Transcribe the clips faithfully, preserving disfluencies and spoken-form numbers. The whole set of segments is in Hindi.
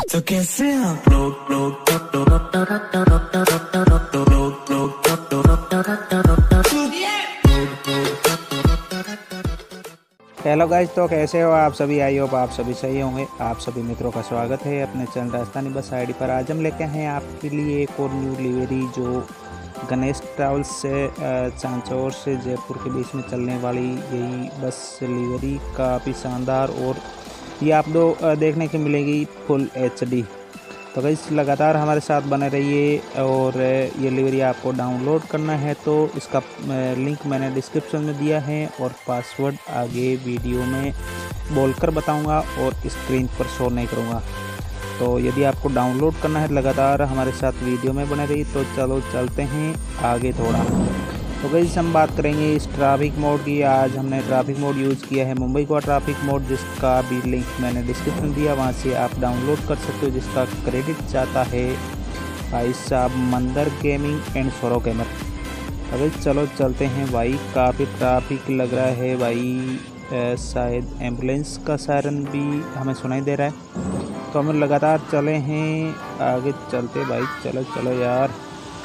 तो कैसे आप लोग लोग हेलो गाइज, तो कैसे हो आप सभी। आई होप आप सभी सही होंगे। आप सभी मित्रों का स्वागत है अपने चैनल राजस्थानी बस आईडी पर। आज हम लेके हैं आपके लिए एक और न्यू डिलीवरी जो गणेश ट्रैवल्स से चांचौर से जयपुर के बीच में चलने वाली यही बस डिलीवरी काफ़ी शानदार, और ये आप दो देखने की मिलेगी फुल एच डी। तो गाइस लगातार हमारे साथ बने रहिए। और ये डिलीवरी आपको डाउनलोड करना है तो इसका लिंक मैंने डिस्क्रिप्शन में दिया है, और पासवर्ड आगे वीडियो में बोलकर बताऊंगा और स्क्रीन पर शो नहीं करूंगा। तो यदि आपको डाउनलोड करना है लगातार हमारे साथ वीडियो में बने रहिए। तो चलो चलते हैं आगे थोड़ा। तो गाइस हम बात करेंगे इस ट्रैफिक मोड की। आज हमने ट्रैफिक मोड यूज़ किया है मुंबई का ट्रैफिक मोड, जिसका भी लिंक मैंने डिस्क्रिप्शन दिया, वहां से आप डाउनलोड कर सकते हो। जिसका क्रेडिट चाहता है भाई साहब मंदर गेमिंग एंड सोरो गेमर। अभी चलो चलते हैं भाई। काफ़ी ट्रैफिक लग रहा है भाई, शायद एम्बुलेंस का सायरन भी हमें सुनाई दे रहा है। तो हम लगातार चले हैं आगे चलते भाई। चलो चलो यार,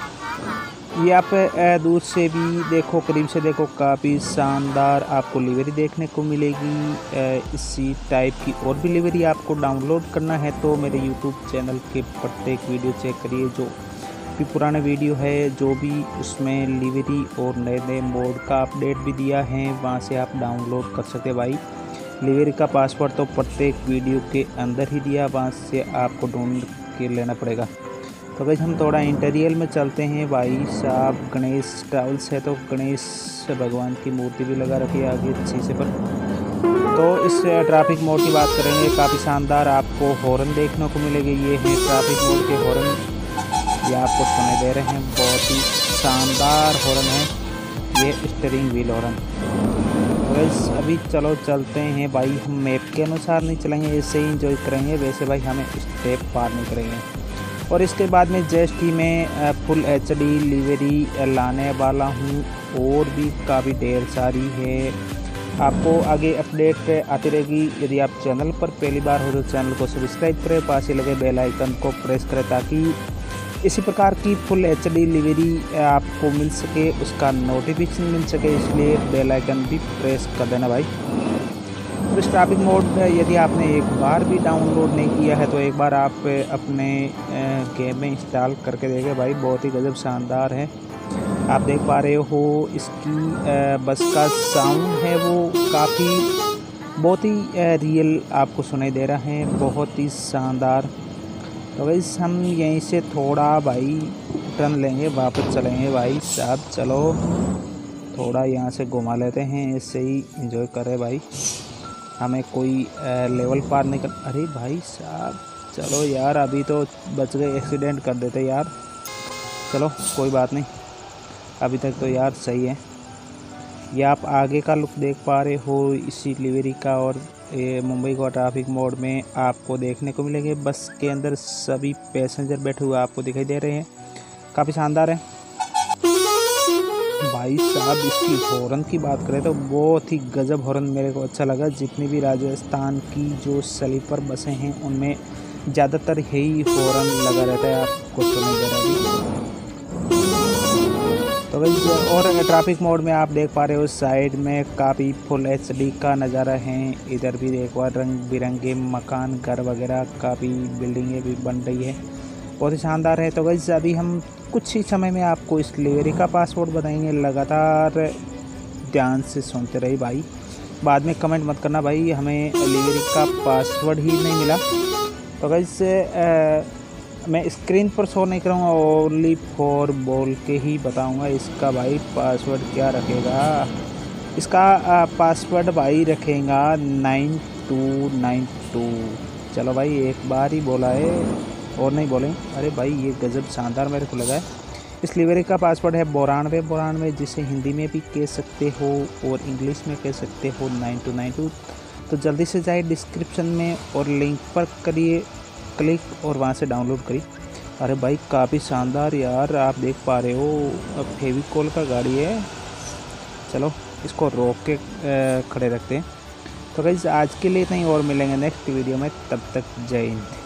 ये आप दूर से भी देखो करीब से देखो, काफ़ी शानदार आपको डिलीवरी देखने को मिलेगी। इसी टाइप की और भी डिलीवरी आपको डाउनलोड करना है तो मेरे यूट्यूब चैनल के प्रत्येक वीडियो चेक करिए। जो भी पुराने वीडियो है जो भी उसमें डिलीवरी और नए नए मोड का अपडेट भी दिया है, वहाँ से आप डाउनलोड कर सकते भाई। डिलीवरी का पासवर्ड तो प्रत्येक वीडियो के अंदर ही दिया, वहाँ से आपको ढूंढ के लेना पड़ेगा। तो भाई हम थोड़ा इंटीरियर में चलते हैं भाई साहब। गणेश ट्रैवल्स है तो गणेश भगवान की मूर्ति भी लगा रखी है आगे शीशे पर। तो इस ट्रैफिक मोड की बात करेंगे, काफ़ी शानदार आपको हॉर्न देखने को मिलेगी। ये है ट्रैफिक मोड के हॉर्न, ये आपको सुनाई दे रहे हैं, बहुत ही शानदार हॉर्न है ये स्टीयरिंग व्हील हॉर्न। तो अभी चलो चलते हैं भाई। हम मैप के अनुसार नहीं चलेंगे, ऐसे ही इंजॉय करेंगे, वैसे भाई हमें स्टेप पार नहीं करेंगे। और इसके बाद में जस्ट ही मैं फुल एच डी डिलीवरी लाने वाला हूँ, और भी काफ़ी ढेर सारी है। आपको आगे अपडेट आती रहेगी। यदि आप चैनल पर पहली बार हो तो चैनल को सब्सक्राइब करें, पास ही लगे बेल आइकन को प्रेस करें ताकि इसी प्रकार की फुल एच डी डिलीवरी आपको मिल सके, उसका नोटिफिकेशन मिल सके। इसलिए बेल आइकन भी प्रेस कर देना भाई। तो इस ट्रैफिक मोड यदि आपने एक बार भी डाउनलोड नहीं किया है तो एक बार आप अपने गेम में इंस्टॉल करके देखें भाई, बहुत ही गजब शानदार है। आप देख पा रहे हो इसकी बस का साउंड है वो काफ़ी बहुत ही रियल आपको सुनाई दे रहा है, बहुत ही शानदार। तो वैसे हम यहीं से थोड़ा भाई टर्न लेंगे, वापस चलेंगे भाई साहब। चलो थोड़ा यहाँ से घुमा लेते हैं, ऐसे ही एंजॉय करें भाई, हमें कोई लेवल पार नहीं कर। अरे भाई साहब चलो यार, अभी तो बच गए, एक्सीडेंट कर देते यार। चलो कोई बात नहीं, अभी तक तो यार सही है। ये आप आगे का लुक देख पा रहे हो इसी डिलीवरी का, और ये मुंबई का ट्रैफिक मोड में आपको देखने को मिलेंगे। बस के अंदर सभी पैसेंजर बैठे हुए आपको दिखाई दे रहे हैं, काफ़ी शानदार है भाई साहब। इसकी हॉर्न की बात करें तो बहुत ही गजब हॉर्न मेरे को अच्छा लगा। जितनी भी राजस्थान की जो स्लीपर बसें हैं उनमें ज़्यादातर यही हॉर्न लगा रहता है, आपको सुनाई दे रहा है। तो भाई और ट्रैफिक मोड में आप देख पा रहे हो साइड में काफ़ी फुल एच डी का नज़ारा है। इधर भी देखो रंग बिरंगे मकान घर वगैरह, काफ़ी बिल्डिंगें भी बन रही है, बहुत ही शानदार है। तो गाइस अभी हम कुछ ही समय में आपको इस डिलीवरी का पासवर्ड बताएंगे, लगातार ध्यान से सुनते रहिए भाई। बाद में कमेंट मत करना भाई हमें डिलीवरी का पासवर्ड ही नहीं मिला। तो गाइस मैं स्क्रीन पर शो नहीं करूँगा, ओनली फॉर बोल के ही बताऊँगा इसका भाई पासवर्ड क्या रखेगा। इसका पासवर्ड भाई रखेगा नाइन टू नाइन टू। चलो भाई एक बार ही बोला है और नहीं बोलें। अरे भाई ये गजब शानदार मेरे को लगा है। इस डिलीवरी का पासवर्ड है बोरानवे बोरानवे, जिसे हिंदी में भी कह सकते हो और इंग्लिश में कह सकते हो नाइन टू नाइन टू। तो जल्दी से जाए डिस्क्रिप्शन में और लिंक पर करिए क्लिक और वहाँ से डाउनलोड करिए। अरे भाई काफ़ी शानदार यार, आप देख पा रहे हो फेविकोल का गाड़ी है। चलो इसको रोक के खड़े रखते हैं। तो गाइस आज के लिए इतना ही, और मिलेंगे नेक्स्ट वीडियो में, तब तक जय हिंद।